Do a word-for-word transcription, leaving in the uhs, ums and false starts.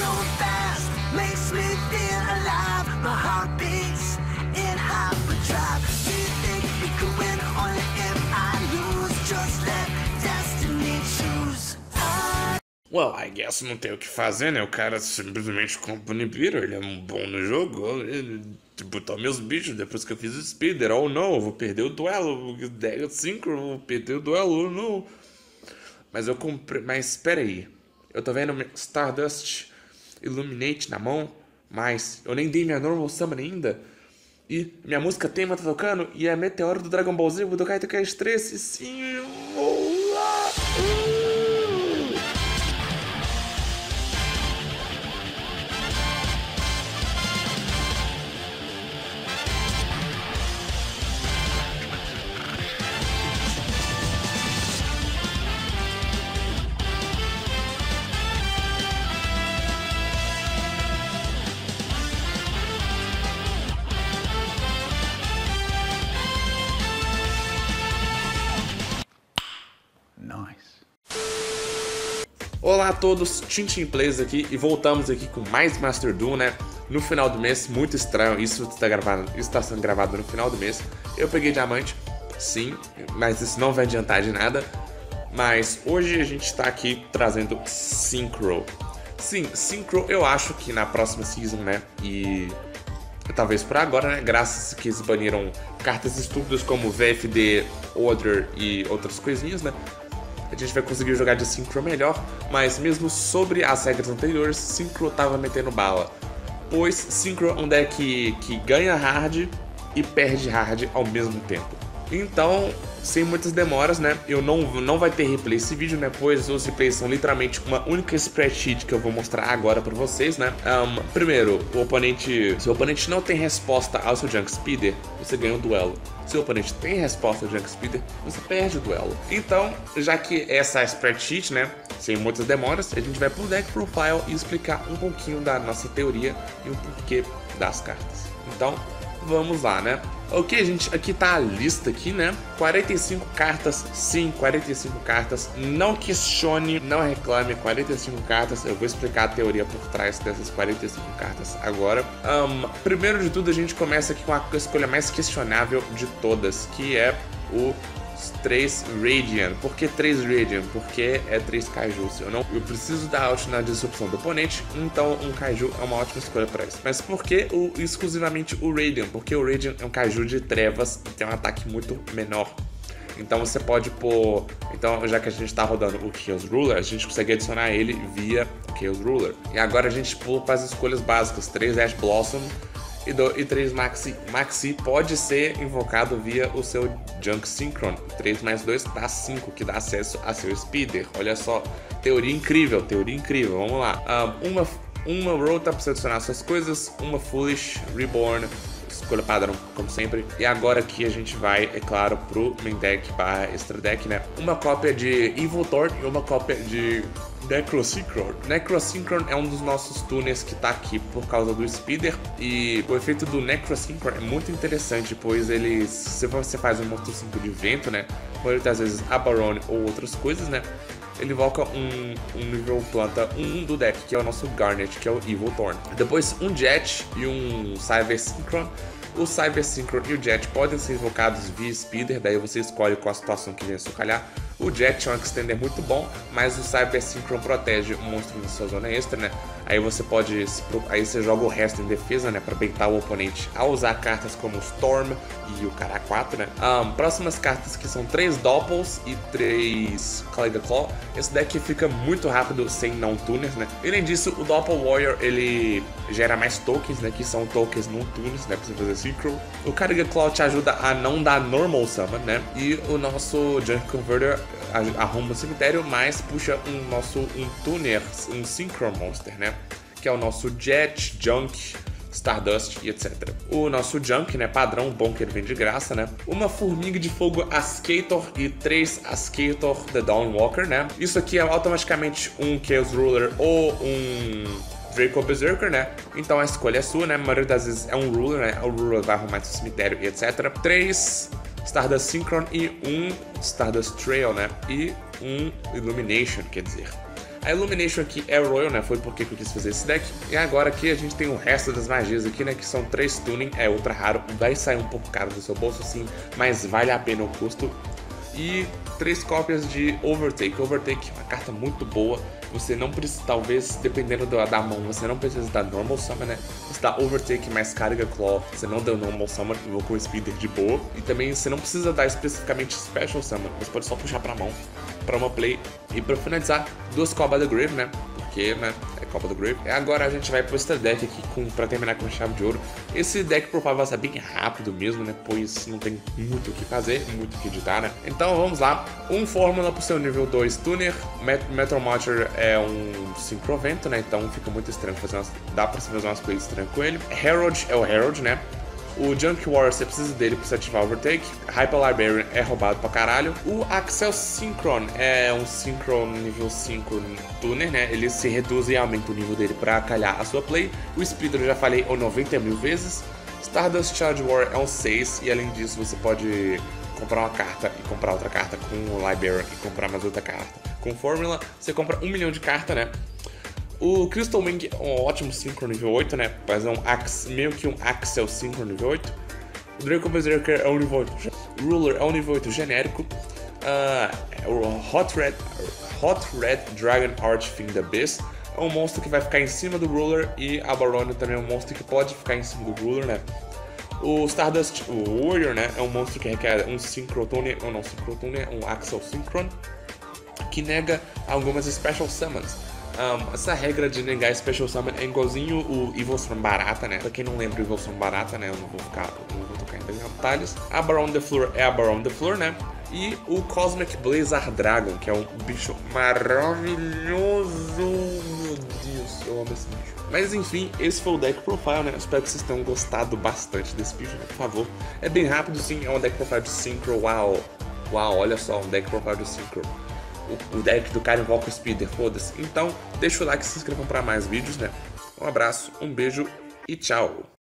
so fast, makes me feel alive. My heart beats in hyperdrive. Do you think you can win only if I lose? Just let destiny choose. I... Well, I guess não tem o que fazer, né? O cara simplesmente compra o Nibiru, ele é um bom no jogo. Ele botou meus bichos depois que eu fiz o Speeder. Oh não, eu vou perder o duelo. Dega cinco, eu vou perder o duelo, oh não. Mas eu comprei. Mas espera aí. Eu tô vendo Stardust Illuminate na mão, mas eu nem dei minha Normal Summon ainda. E minha música tema tá tocando e é Meteoro do Dragon Ball Z, do Kaito Cast três. E sim, eu vou lá. Uh! Olá a todos, Tintin Plays aqui e voltamos aqui com mais Master Duel, né? No final do mês, muito estranho, isso está, gravado, isso está sendo gravado no final do mês. Eu peguei diamante, sim, mas isso não vai adiantar de nada. Mas hoje a gente está aqui trazendo Synchro. Sim, Synchro eu acho que na próxima season, né? E talvez por agora, né? Graças a que eles baniram cartas estúpidas como V F D, Order e outras coisinhas, né? A gente vai conseguir jogar de Synchro melhor, mas mesmo sobre as regras anteriores, Synchro tava metendo bala. Pois Synchro é um deck que, que ganha hard e perde hard ao mesmo tempo. Então, sem muitas demoras, né, eu não, não vai ter replay esse vídeo, né, pois os replays são literalmente uma única spreadsheet que eu vou mostrar agora pra vocês, né. Um, primeiro, o oponente, se o oponente não tem resposta ao seu Junk Speeder, você ganha o duelo. Se o oponente tem resposta ao Junk Speeder, você perde o duelo. Então, já que essa é a spreadsheet, né, sem muitas demoras, a gente vai pro deck profile e explicar um pouquinho da nossa teoria e o porquê das cartas. Então, vamos lá, né? Ok, gente, aqui tá a lista aqui, né? quarenta e cinco cartas, sim, quarenta e cinco cartas. Não questione, não reclame, quarenta e cinco cartas. Eu vou explicar a teoria por trás dessas quarenta e cinco cartas agora. Um, primeiro de tudo, a gente começa aqui com a escolha mais questionável de todas, que é o três Radiant. Por que três Radiant? Porque é três Kaijus. Eu, não, eu preciso dar out na disrupção do oponente, então um Kaiju é uma ótima escolha para isso. Mas por que o, exclusivamente o Radiant? Porque o Radiant é um Kaiju de trevas e tem um ataque muito menor. Então você pode pôr... Então, já que a gente está rodando o Chaos Ruler, a gente consegue adicionar ele via Chaos Ruler. E agora a gente pula para as escolhas básicas. três Ash Blossom e, do, e três Maxi. Maxi pode ser invocado via o seu Junk Synchron. três mais dois dá cinco, que dá acesso a seu Speeder. Olha só, teoria incrível, teoria incrível. Vamos lá. Um, uma, uma Rota para você adicionar suas coisas, uma Foolish, Reborn, escolha padrão, como sempre. E agora aqui a gente vai, é claro, pro main deck barra extra deck, né? Uma cópia de Evil Thorn e uma cópia de Necrosynchron. Necrosynchron é um dos nossos tuners que tá aqui por causa do Speeder. E o efeito do Necrosynchron é muito interessante, pois ele, se você faz um monstro cinco de vento, né? Muitas vezes a Barone ou outras coisas, né? Ele invoca um, um nível planta um do deck, que é o nosso Garnet, que é o Evil Thorn. Depois um Jet e um Cyber Synchron. O Cyber Synchron e o Jet podem ser invocados via Speeder, daí você escolhe qual a situação que vem a calhar. O Jet é um extender muito bom, mas o Cyber Synchron protege o monstro na sua zona extra, né? Aí você pode, aí você joga o resto em defesa, né? Pra baitar o oponente a usar cartas como o Storm e o Cara quatro, né? Um, próximas cartas que são três Doppels e três Caliga Claw. Esse deck fica muito rápido sem não tuners, né? E, além disso, o Doppel Warrior, ele gera mais tokens, né? Que são tokens não tuners, né? Pra você fazer Synchro. O Caliga Claw te ajuda a não dar Normal Summon, né? E o nosso Junk Converter arruma o cemitério, mas puxa um nosso um tuner, um Synchro Monster, né? Que é o nosso Jet, Junk, Stardust e etcétera. O nosso Junk, né, padrão, bom que ele vem de graça, né? Uma Formiga de Fogo Ascator e três Ascator The Dawnwalker, né? Isso aqui é automaticamente um Chaos Ruler ou um Draco Berserker, né? Então a escolha é sua, né? A maioria das vezes é um Ruler, né? O Ruler vai arrumar seu cemitério e etcétera. três Stardust Synchron e um Stardust Trail, né? E um Illumination, quer dizer. A Illumination aqui é Royal, né? Foi porque que eu quis fazer esse deck. E agora aqui a gente tem o resto das magias aqui, né? Que são três tuning, é ultra raro. Vai sair um pouco caro do seu bolso, sim, mas vale a pena o custo. E três cópias de Overtake. Overtake é uma carta muito boa. Você não precisa, talvez, dependendo da, da mão, você não precisa dar Normal Summon, né? Você dá Overtake mais Carga Claw, você não deu Normal Summon, invocou o Speeder de boa. E também você não precisa dar especificamente Special Summon, você pode só puxar pra mão, pra uma play. E pra finalizar, duas Coba da Grave, né? Porque, né, é Copa do Grave. E agora a gente vai pro extra deck aqui com, pra terminar com chave de ouro. Esse deck provável vai ser bem rápido mesmo, né? Pois não tem muito o que fazer, muito o que editar, né? Então vamos lá. Um Fórmula pro seu nível dois Tuner. Met Metal Marcher é um Syncrovento, né? Então fica muito estranho fazer umas... Dá pra fazer umas coisas estranhas com ele. Herald é o Herald, né? O Junk Warrior, você precisa dele pra você ativar o Overtake. Hyper Librarian é roubado pra caralho. O Axel Synchron é um Synchron nível cinco Tuner, né? Ele se reduz e aumenta o nível dele pra calhar a sua play. O Speeder, eu já falei, é noventa mil vezes. Stardust Charge War é um seis. E além disso, você pode comprar uma carta e comprar outra carta com o Librarian e comprar mais outra carta. Com Fórmula, você compra um milhão de carta, né? O Crystal Wing é um ótimo Synchro nível oito, né? Mas é um Ax, meio que um Axel Synchro nível oito. O Draco Berserker é um nível oito. Ruler é um nível oito genérico. Uh, o Hot Red, Hot Red Dragon Archfiend the Beast é um monstro que vai ficar em cima do Ruler. E a Baronne também é um monstro que pode ficar em cima do Ruler, né? O Stardust o Warrior, né? É um monstro que requer um Synchrotone, ou não Synchrotone, um Axel Synchron, que nega algumas Special Summons. Um, essa regra de negar Special Summon é igualzinho o Evilstone Barata, né? Pra quem não lembra o Evilstone Barata, né? Eu não vou ficar, não vou tocar em detalhes. A Baron the Floor é a Baron the Floor, né? E o Cosmic Blazar Dragon, que é um bicho maravilhoso. Meu Deus, eu amo esse bicho. Mas enfim, esse foi o deck profile, né? Espero que vocês tenham gostado bastante desse bicho, né? Por favor. É bem rápido, sim. É um deck profile de Synchro. Uau! Uau, olha só, um deck profile de Synchro. O deck do cara invoca o Speeder, foda-se. Então, deixa o like e se inscrevam para mais vídeos, né? Um abraço, um beijo e tchau!